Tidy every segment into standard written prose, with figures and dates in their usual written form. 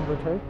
over too.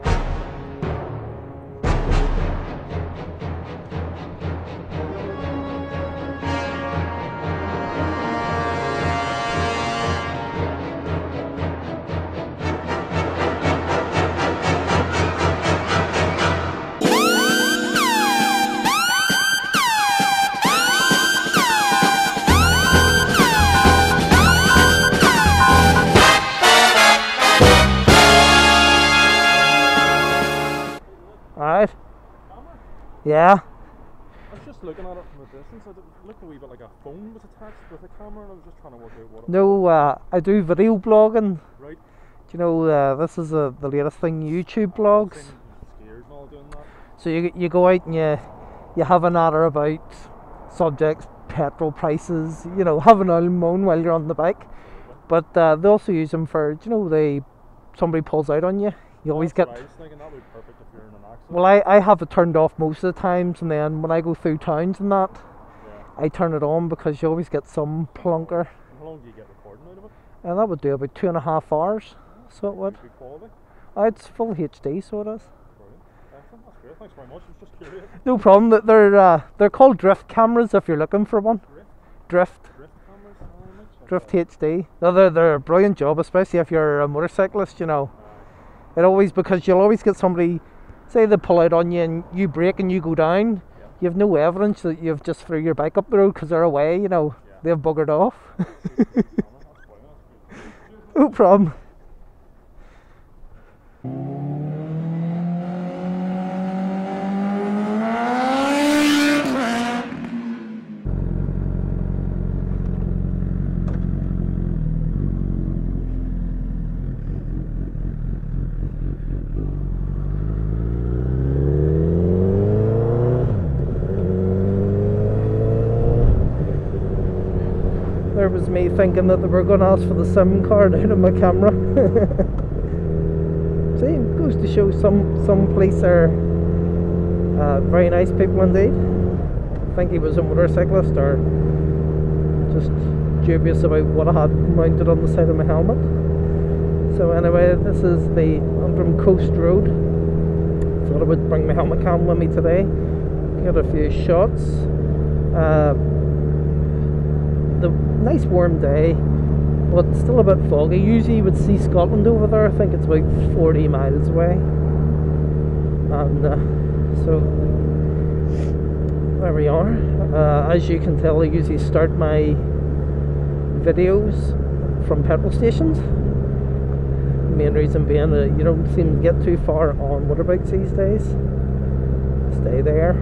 Alright. Yeah. I was just looking at it from a distance. It looked a wee bit like a phone was attached with a camera, and I was just trying to work out what it was. No, I do video blogging. Right. Do you know, this is the latest thing, YouTube blogs. Scared and all doing that. So you go out and you have an natter about subjects, petrol prices, you know, have an oil moan while you're on the bike. But they also use them for, you know, somebody pulls out on you. You always get. I was thinking that would be perfect if you're in an accident. Well, I have it turned off most of the times, and then when I go through towns and that, I turn it on because you always get some plunker. And how long do you get recording out of it? And that would do about 2.5 hours. So it would. Good quality. It's full HD, so it is. Brilliant. Excellent. That's great. Thanks very much. I was just curious. No problem. They're called drift cameras if you're looking for one. Drift? Drift. Drift cameras? Drift HD. No, they're a brilliant job, especially if you're a motorcyclist, you know. Because you'll always get somebody, say they pull out on you and you brake and you go down, you have no evidence that you've just threw your bike up the road because they're away, you know, they've buggered off. No problem. There was me thinking that they were going to ask for the SIM card out of my camera. See, it goes to show some police are very nice people indeed. I think he was a motorcyclist or just dubious about what I had mounted on the side of my helmet. So anyway, this is the Antrim Coast Road. Thought I would bring my helmet cam with me today. Get a few shots. The nice warm day, but still a bit foggy. Usually you would see Scotland over there. I think it's about 40 miles away. And so there we are. As you can tell, I usually start my videos from petrol stations. The main reason being that you don't seem to get too far on motorbikes these days. Stay there.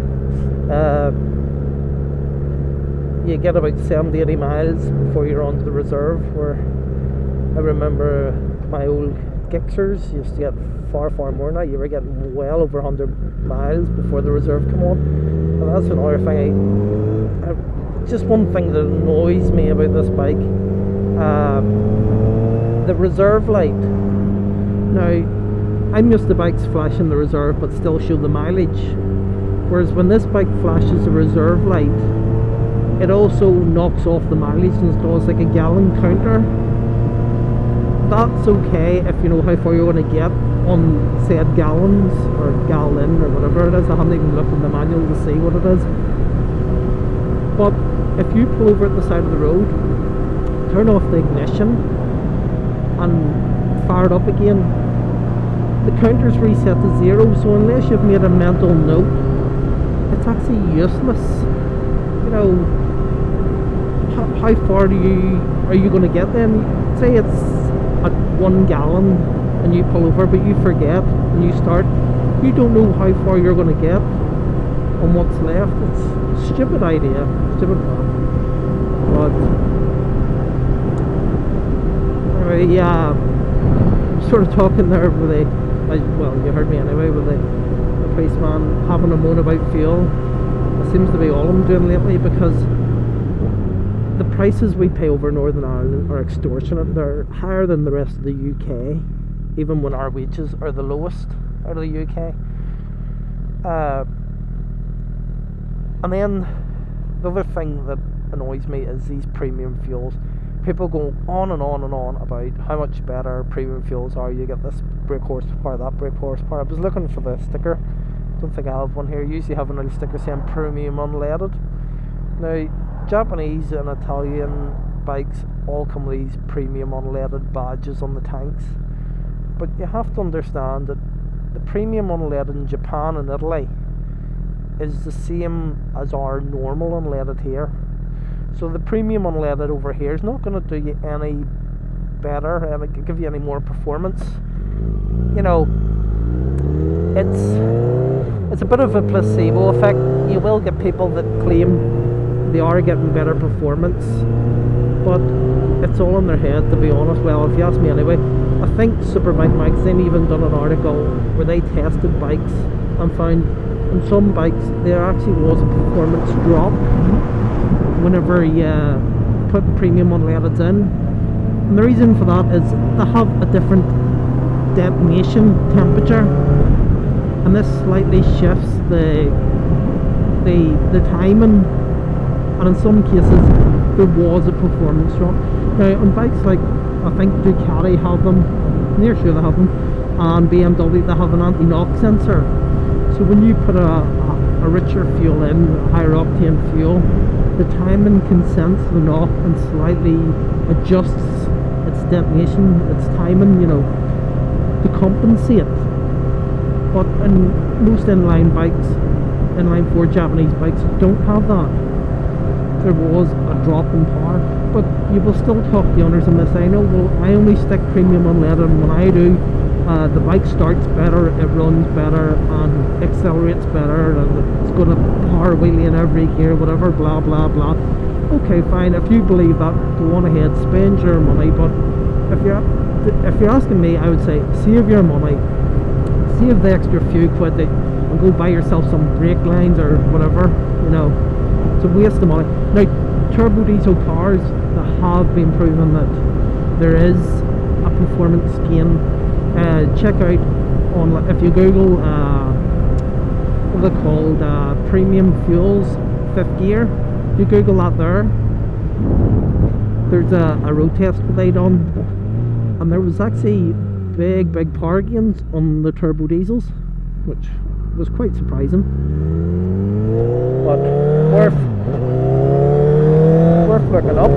You get about 70-80 miles before you're onto the reserve, where I remember my old Gixxers used to get far more than that. You were getting well over 100 miles before the reserve come on. And that's another thing, just one thing that annoys me about this bike, the reserve light. Now, I'm used to bikes flashing the reserve but still show the mileage, whereas when this bike flashes the reserve light, it also knocks off the mileage and does like a gallon counter. That's okay if you know how far you're going to get on said gallons or gallon or whatever it is. I haven't even looked in the manual to see what it is. But if you pull over at the side of the road, turn off the ignition and fire it up again, the counter's reset to 0, so unless you've made a mental note, it's actually useless. You know, how far are you going to get then? Say it's at 1 gallon and you pull over, but you forget and you start, you don't know how far you're going to get on what's left. It's a stupid idea, stupid plan. But anyway, yeah, sort of talking there with well, you heard me anyway, with the policeman having a moan about fuel. It seems to be all I'm doing lately, because the prices we pay over Northern Ireland are extortionate. They're higher than the rest of the UK, even when our wages are the lowest out of the UK. And then the other thing that annoys me is these premium fuels. people go on and on and on about how much better premium fuels are. You get this brake horsepower, that brake horsepower. I was looking for the sticker. Don't think I have one here. Usually have a little sticker saying premium unleaded. Now, Japanese and Italian bikes all come with these premium unleaded badges on the tanks, but you have to understand that the premium unleaded in Japan and Italy is the same as our normal unleaded here. So the premium unleaded over here is not going to do you any better and give you any more performance. You know, it's a bit of a placebo effect. You will get people that claim they are getting better performance, but it's all in their head, to be honest. Well, if you ask me anyway, I think Superbike Magazine even done an article where they tested bikes and found on some bikes there actually was a performance drop whenever you put premium unleadeds in. And the reason for that is they have a different detonation temperature, and this slightly shifts the timing, and in some cases there was a performance drop. Now on bikes like, I think Ducati have them, I'm near sure they have them, and BMW, they have an anti-knock sensor. So when you put a richer fuel in, a higher octane fuel, the timing can sense the knock and slightly adjusts its detonation, its timing, you know, to compensate. But in most inline bikes, inline 4 Japanese bikes don't have that. There was a drop in power, but you will still talk to the owners and they say, no, well, I only stick premium unleaded, and when I do, the bike starts better, it runs better, and accelerates better, and it's got a power wheelie in every gear, whatever, blah blah blah. Okay, fine, if you believe that, go on ahead, spend your money. But if you're asking me, I would say save your money, save the extra few quid and go buy yourself some brake lines or whatever. You know, it's a waste of money. Now, turbo diesel cars, that have been proven that there is a performance gain. Check out on, if you Google what are they called, premium fuels 5th gear. If you Google that, there's a road test that they done, and there was actually big power gains on the turbo diesels, which was quite surprising, but worth looking up.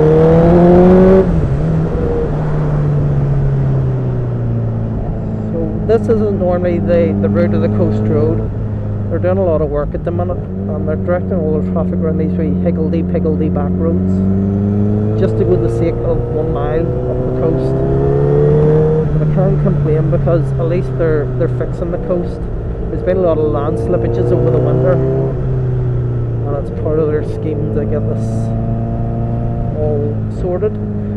This isn't normally the route of the coast road. They're doing a lot of work at the minute, and they're directing all the traffic around these wee higgledy-piggledy back roads, just to go the sake of 1 mile up the coast. But I can't complain, because at least they're fixing the coast. There's been a lot of land slippages over the winter, and it's part of their scheme to get this all sorted.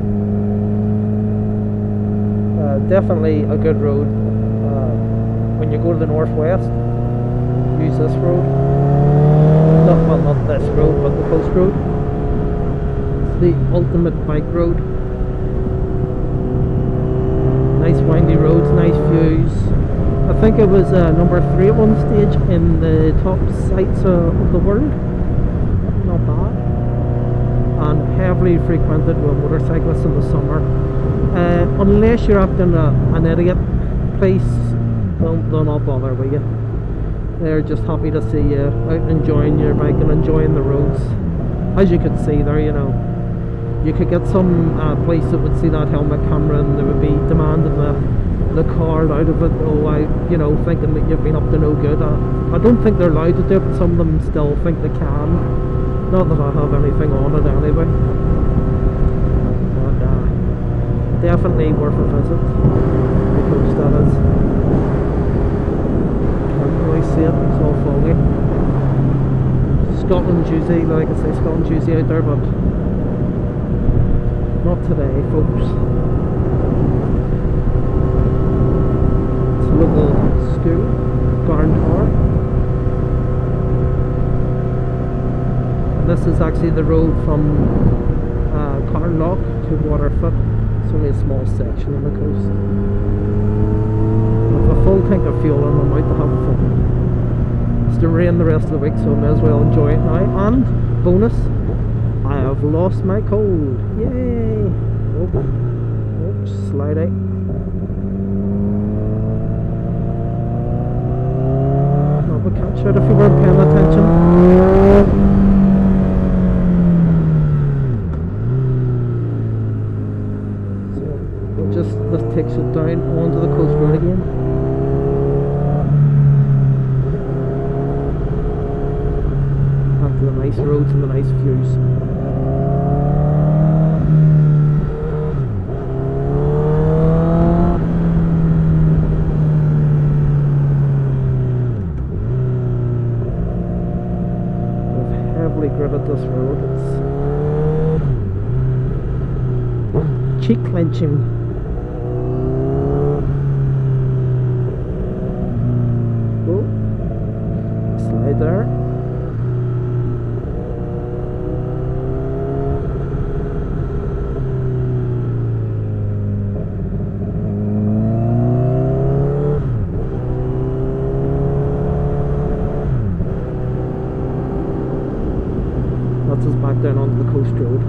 Definitely a good road. When you go to the northwest, use this road. Not this road, but the coast road. It's the ultimate bike road. Nice windy roads, nice views. I think it was number 3 at one stage in the top sites of the world. Not bad. And heavily frequented with motorcyclists in the summer. Unless you're acting an idiot, please don't not bother with you. They're just happy to see you out enjoying your bike and enjoying the roads. As you can see there, you know, you could get some place that would see that helmet camera and they would be demanding the card out of it. You know, thinking that you've been up to no good. I don't think they're allowed to do it, but some of them still think they can. Not that I have anything on it anyway. But definitely worth a visit. The coast, that is. See it, it's all foggy. Scotland's usually, like I say, Scotland's usually out there, but not today, folks. It's a local school, Garn Tower. And this is actually the road from Carnlough to Waterfoot. It's only a small section on the coast. With a full tank of fuel and I'm out to have fun. It's to rain the rest of the week, so I may as well enjoy it now. And bonus, I have lost my cold. Yay! Oh, slide out. No, we can't shoot if you weren't paying attention. So this takes it down onto the coast road again. Back to the nice roads and the nice views. Gridded this road, it's cheek clenching. Oh, slide there. That's us back down onto the coast road.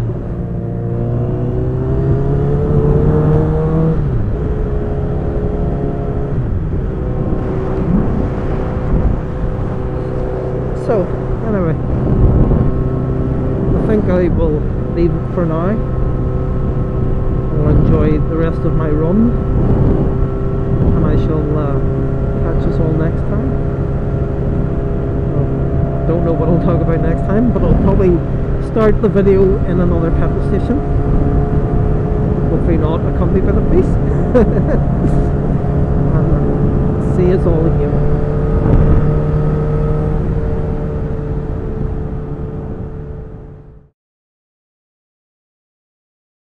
So, anyway, I think I will leave it for now. I'll enjoy the rest of my run, and I shall catch us all next time. Don't know what I'll talk about next time, but I'll probably start the video in another petrol station. Hopefully not accompanied by the police. And see us all again.